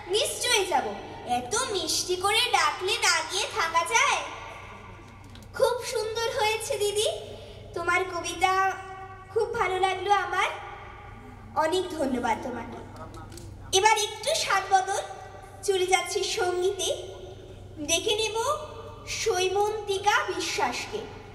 নিশ্চয়ই যাব। এত মিষ্টি করে ডাকলে না গিয়ে থাকা যায়? খুব সুন্দর হয়েছে দিদি, তোমার কবিতা খুব ভালো লাগলো আমার। অনেক ধন্যবাদ তোমাকে। এবার একটু স্বাদ বদল, চলে যাচ্ছি সঙ্গীতে। ডেকে নেব সৈমন্তিকা বিশ্বাসকে।